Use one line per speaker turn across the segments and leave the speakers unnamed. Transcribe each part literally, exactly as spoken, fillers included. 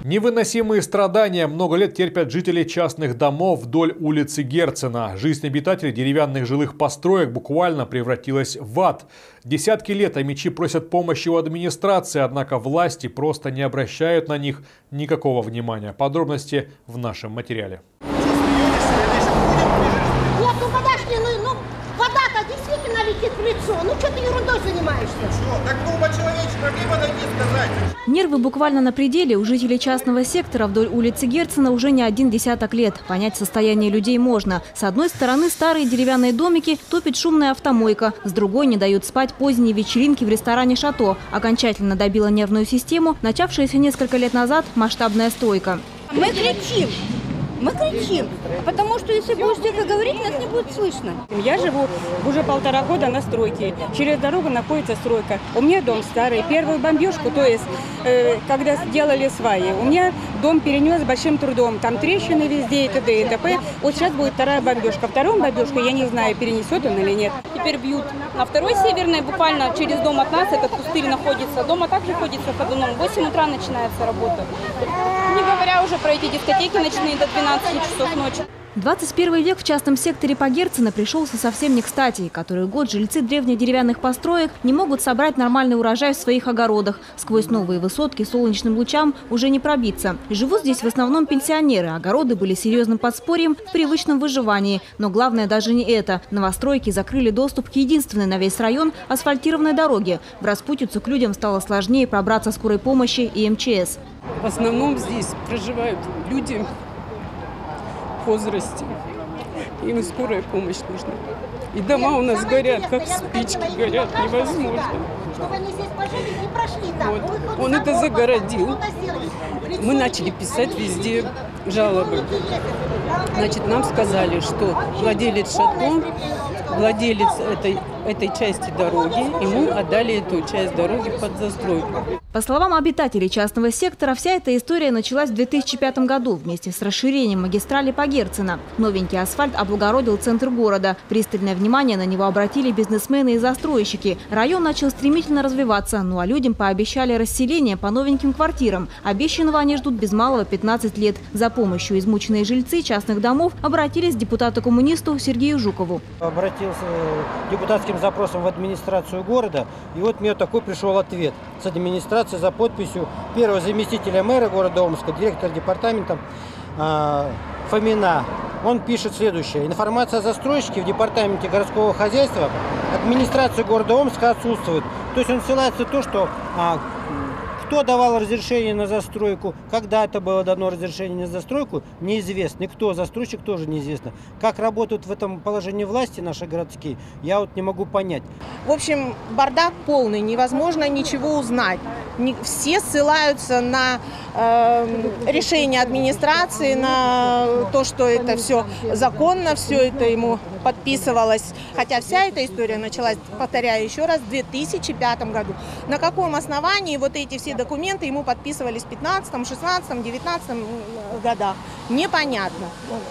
Невыносимые страдания много лет терпят жители частных домов вдоль улицы Герцена. Жизнь обитателей деревянных жилых построек буквально превратилась в ад. Десятки лет омичи просят помощи у администрации, однако власти просто не обращают на них никакого внимания. Подробности в нашем материале.
Нет, ну подожди, ну, ну вода-то действительно летит в лицо. Ну что ты ерундой занимаешься?
Что? Так ну по-человечески могли бы найти сказать?
Нервы буквально на пределе. У жителей частного сектора вдоль улицы Герцена уже не один десяток лет. Понять состояние людей можно. С одной стороны старые деревянные домики, топит шумная автомойка. С другой не дают спать поздние вечеринки в ресторане «Шато». Окончательно добила нервную систему начавшаяся несколько лет назад масштабная стройка.
Мы кричим. Мы кричим, потому что если будешь тихо говорить, нас не будет слышно.
Я живу уже полтора года на стройке. Через дорогу находится стройка. У меня дом старый. Первую бомбежку, то есть, э, когда сделали сваи, у меня дом перенес большим трудом. Там трещины везде и т.д. и т.п. Вот сейчас будет вторая бомбежка. Вторую бомбежку я не знаю, перенесет он или нет.
Теперь бьют на второй северной, буквально через дом от нас этот пустырь находится. Дома также ходится ходуном. В восемь утра начинается работа. Не говоря уже про эти дискотеки ночные до двенадцати часов ночи.
двадцать первый век в частном секторе по Герцена пришелся совсем не кстати. Который год жильцы древних деревянных построек не могут собрать нормальный урожай в своих огородах. Сквозь новые высотки солнечным лучам уже не пробиться. Живут здесь в основном пенсионеры. Огороды были серьезным подспорьем в привычном выживании. Но главное даже не это. Новостройки закрыли доступ к единственной на весь район асфальтированной дороге. В распутицу к людям стало сложнее пробраться скорой помощи и эм че эс.
В основном здесь проживают люди в возрасте. Им скорая помощь нужна. И дома у нас горят, как спички горят, невозможно. Вот. Он это загородил. Мы начали писать везде жалобы. Значит, нам сказали, что владелец шато, владелец этой, этой части дороги, ему отдали эту часть дороги под застройку.
По словам обитателей частного сектора, вся эта история началась в две тысячи пятом году вместе с расширением магистрали по Герцена. Новенький асфальт облагородил центр города. Пристальное внимание на него обратили бизнесмены и застройщики. Район начал стремительно развиваться, ну а людям пообещали расселение по новеньким квартирам. Обещанного они ждут без малого пятнадцать лет. За помощью измученные жильцы частных домов обратились к депутату-коммунисту Сергею Жукову.
Обратился депутатским запросом в администрацию города, и вот мне такой пришел ответ с администрации за подписью первого заместителя мэра города Омска, директора департамента э, Фомина. Он пишет следующее. Информация о застройщике в департаменте городского хозяйства администрации города Омска отсутствует. То есть он ссылается на то, что а, кто давал разрешение на застройку, когда это было дано разрешение на застройку, неизвестно. И кто застройщик, тоже неизвестно. Как работают в этом положении власти наши городские, я вот не могу понять.
В общем, бардак полный, невозможно ничего узнать. Все ссылаются на э, решение администрации, на то, что это все законно, все это ему подписывалось. Хотя вся эта история началась, повторяю еще раз, в две тысячи пятом году. На каком основании вот эти все документы ему подписывались в пятнадцатом, шестнадцатом, девятнадцатом годах, непонятно.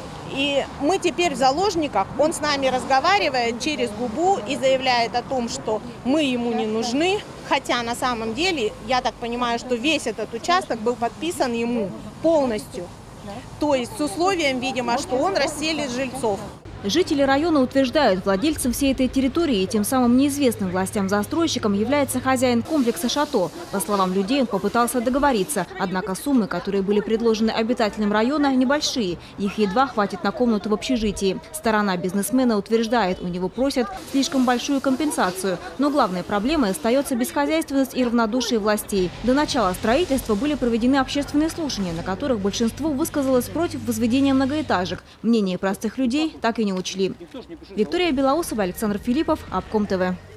И мы теперь в заложниках, он с нами разговаривает через губу и заявляет о том, что мы ему не нужны. Хотя на самом деле, я так понимаю, что весь этот участок был подписан ему полностью. То есть с условием, видимо, что он расселит жильцов.
Жители района утверждают, владельцем всей этой территории и тем самым неизвестным властям-застройщикам является хозяин комплекса «Шато». По словам людей, он попытался договориться. Однако суммы, которые были предложены обитателям района, небольшие. Их едва хватит на комнату в общежитии. Сторона бизнесмена утверждает, у него просят слишком большую компенсацию. Но главной проблемой остается бесхозяйственность и равнодушие властей. До начала строительства были проведены общественные слушания, на которых большинство высказалось против возведения многоэтажек. Мнение простых людей так и не учли. Виктория Белоусова, Александр Филиппов, Обком ТВ.